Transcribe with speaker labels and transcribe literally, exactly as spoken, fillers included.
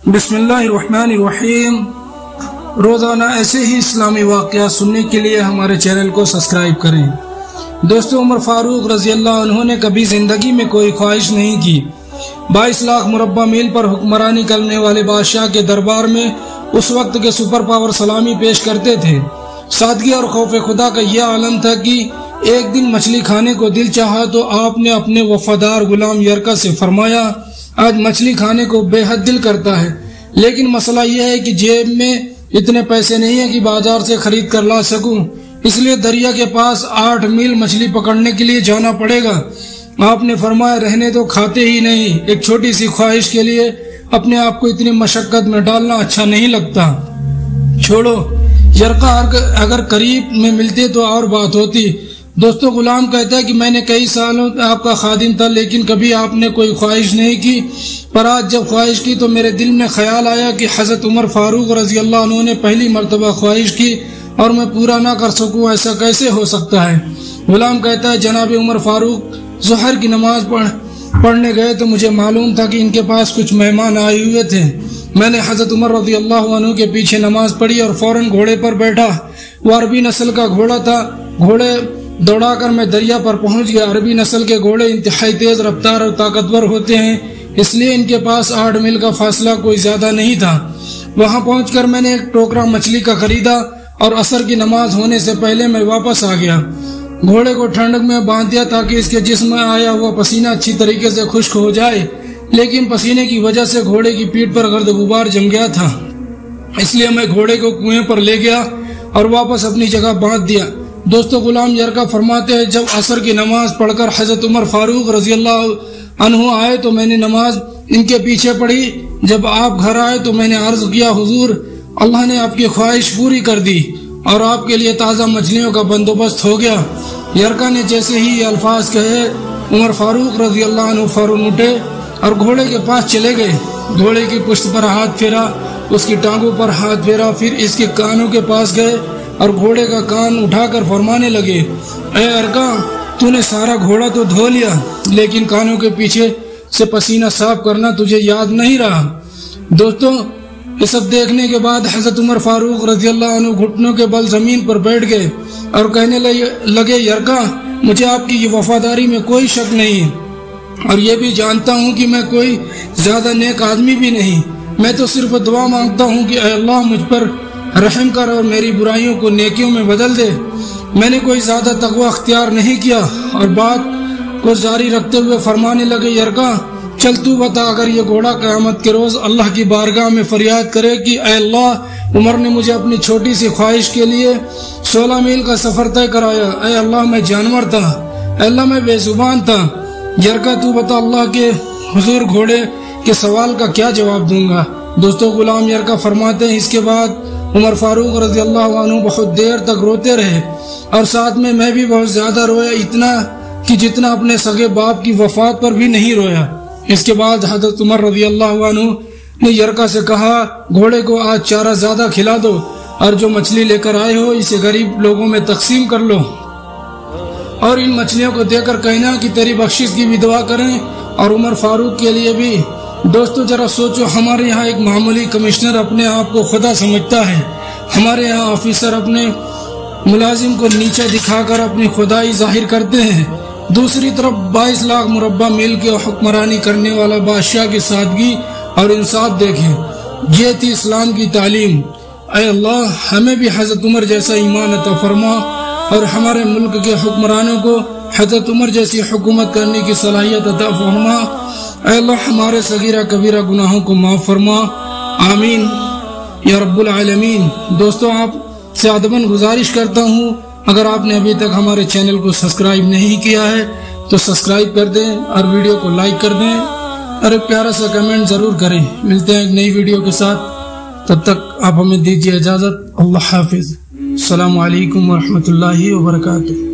Speaker 1: بسم اللہ الرحمن الرحیم۔ روزانہ ایسے ہی اسلامی واقعات سننے کے لیے ہمارے چینل کو سبسکرائب کریں۔ دوستو، عمر فاروق رضی اللہ عنہ نے کبھی زندگی میں کوئی خواہش نہیں کی۔ بائیس لاکھ مربع میل پر حکمرانی کرنے والے بادشاہ کے دربار میں اس وقت کے سپر پاور سلامی پیش کرتے تھے۔ سادگی اور خوف خدا کا یہ عالم تھا کہ ایک دن مچھلی کھانے کو دل چاہا تو آپ نے اپنے وفادار غلام یرکا سے فرمایا، آج مچھلی کھانے کو بے حد دل کرتا ہے، لیکن مسئلہ یہ ہے کہ جیب میں اتنے پیسے نہیں ہیں کہ بازار سے خرید کر لا سکوں، اس لیے دریا کے پاس آٹھ میل مچھلی پکڑنے کے لیے جانا پڑے گا۔ آپ نے فرمایا، رہنے تو کھاتے ہی نہیں، ایک چھوٹی سی خواہش کے لیے اپنے آپ کو اتنی مشقت میں ڈالنا اچھا نہیں لگتا، چھوڑو۔ یرکا اگر قریب میں ملتے تو اور بات ہوتی۔ دوستو، غلام کہتا ہے کہ میں نے کئی سالوں آپ کا خادم تھا، لیکن کبھی آپ نے کوئی خواہش نہیں کی، پر آج جب خواہش کی تو میرے دل میں خیال آیا کہ حضرت عمر فاروق رضی اللہ عنہ نے پہلی مرتبہ خواہش کی اور میں پورا نہ کر سکوں، ایسا کیسے ہو سکتا ہے؟ غلام کہتا ہے، جناب عمر فاروق ظہر کی نماز پڑھ پڑھنے گئے تو مجھے معلوم تھا کہ ان کے پاس کچھ مہمان آئے ہوئے تھے۔ میں نے حضرت عمر رضی اللہ عنہ کے پیچھے نماز پڑھی اور فوراً گھوڑے پر بیٹھا۔ وہ عربی نسل کا گھوڑا تھا۔ گھوڑے دوڑا کر میں دریا پر پہنچ گیا۔ عربی نسل کے گھوڑے انتہائی تیز رفتار اور طاقتور ہوتے ہیں، اس لیے ان کے پاس آٹھ میل کا فاصلہ کوئی زیادہ نہیں تھا۔ وہاں پہنچ کر میں نے ایک ٹوکرا مچھلی کا خریدا اور عصر کی نماز ہونے سے پہلے میں واپس آ گیا۔ گھوڑے کو ٹھنڈک میں باندھ دیا تاکہ اس کے جسم میں آیا ہوا پسینہ اچھی طریقے سے خشک ہو جائے، لیکن پسینے کی وجہ سے گھوڑے کی پیٹھ پر گرد غبار جم گیا تھا، اس لیے میں گھوڑے کو کنویں پر لے گیا اور واپس اپنی جگہ باندھ دیا۔ دوستو، غلام یرکا فرماتے ہیں، جب عصر کی نماز پڑھ کر حضرت عمر فاروق رضی اللہ عنہ آئے تو میں نے نماز ان کے پیچھے پڑھی۔ جب آپ گھر آئے تو میں نے عرض کیا، حضور، اللہ نے آپ کی خواہش پوری کر دی اور آپ کے لیے تازہ مچھلیوں کا بندوبست ہو گیا۔ یرکا نے جیسے ہی یہ الفاظ کہے، عمر فاروق رضی اللہ عنہ فوراً اٹھے اور گھوڑے کے پاس چلے گئے۔ گھوڑے کی پشت پر ہاتھ پھیرا، اس کی ٹانگوں پر ہاتھ پھیرا، پھر اس کے کانوں کے پاس گئے اور گھوڑے کا کان اٹھا کر فرمانے لگے، اے یرکا، تو نے سارا گھوڑا تو دھو لیا، لیکن کانوں کے پیچھے سے پسینہ صاف کرنا تجھے یاد نہیں رہا۔ دوستو، یہ سب دیکھنے کے بعد حضرت عمر فاروق رضی اللہ عنہ گھٹنوں کے بل زمین پر بیٹھ گئے اور کہنے لگے، یرکا، مجھے آپ کی یہ وفاداری میں کوئی شک نہیں، اور یہ بھی جانتا ہوں کہ میں کوئی زیادہ نیک آدمی بھی نہیں۔ میں تو صرف دعا مانگتا ہوں کہ اے اللہ، مجھ پر رحم کر اور میری برائیوں کو نیکیوں میں بدل دے۔ میں نے کوئی زیادہ تقوی اختیار نہیں کیا۔ اور بات کو جاری رکھتے ہوئے فرمانے لگے، یرکا، چل تو بتا، اگر یہ گھوڑا قیامت کے روز اللہ کی بارگاہ میں فریاد کرے کہ اے اللہ، عمر نے مجھے اپنی چھوٹی سی خواہش کے لیے سولہ میل کا سفر طے کرایا، اے اللہ، میں جانور تھا، اے اللہ، میں بے زبان تھا، یرکا تو بتا، اللہ کے حضور گھوڑے کے سوال کا کیا جواب دوں گا؟ دوستو، غلام یرکا فرماتے ہیں، اس کے بعد عمر فاروق رضی اللہ عنہ بہت دیر تک روتے رہے اور ساتھ میں میں بھی بہت زیادہ رویا، اتنا کہ جتنا اپنے سگے باپ کی وفات پر بھی نہیں رویا۔ اس کے بعد حضرت عمر رضی اللہ عنہ نے یرکا سے کہا، گھوڑے کو آج چارہ زیادہ کھلا دو اور جو مچھلی لے کر آئے ہو اسے غریب لوگوں میں تقسیم کر لو، اور ان مچھلیوں کو دے کر کہنا کہ تیری بخشش کی بھی دعا کریں اور عمر فاروق کے لیے بھی۔ دوستو، ذرا سوچو، ہمارے یہاں ایک معمولی کمشنر اپنے آپ کو خدا سمجھتا ہے، ہمارے یہاں آفیسر اپنے ملازم کو نیچا دکھا کر اپنی خدائی ظاہر کرتے ہیں، دوسری طرف بائیس لاکھ مربع میل کے حکمرانی کرنے والا بادشاہ کی سادگی اور انصاف دیکھیں۔ یہ تھی اسلام کی تعلیم۔ اے اللہ، ہمیں بھی حضرت عمر جیسا ایمان عطا فرما اور ہمارے ملک کے حکمرانوں کو حضرت عمر جیسی حکومت کرنے کی صلاحیت عطا فرما۔ اے اللہ، ہمارے صغیرہ کبیرہ گناہوں کو معاف فرما، آمین یا رب العالمین۔ دوستو، آپ سے ادباً گزارش کرتا ہوں، اگر آپ نے ابھی تک ہمارے چینل کو سبسکرائب نہیں کیا ہے تو سبسکرائب کر دیں اور ویڈیو کو لائک کر دیں اور ایک پیارا سا کمنٹ ضرور کریں۔ ملتے ہیں ایک نئی ویڈیو کے ساتھ، تب تک آپ ہمیں دیجیے اجازت۔ اللہ حافظ۔ السلام علیکم ورحمۃ اللہ وبرکاتہ۔